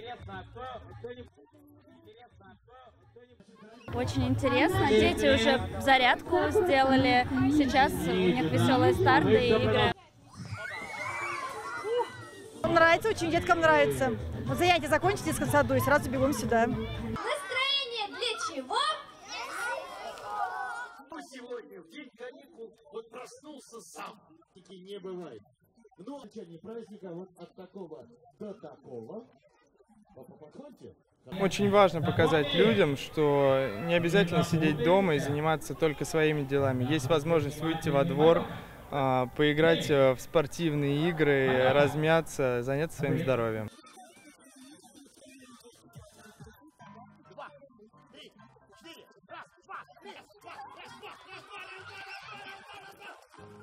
Очень интересно. Дети уже зарядку сделали. Сейчас у них веселые старты и игры. Нравится, очень деткам нравится. Вот занятия закончились в детском саду и сразу бегом сюда. Настроение для чего? Сегодня в день каникул вот проснулся сам. Таки не бывает. Ну, окончание праздника вот от такого до такого. Подходите? Очень важно показать людям, что не обязательно сидеть дома и заниматься только своими делами. Есть возможность выйти во двор, поиграть в спортивные игры, размяться, заняться своим здоровьем.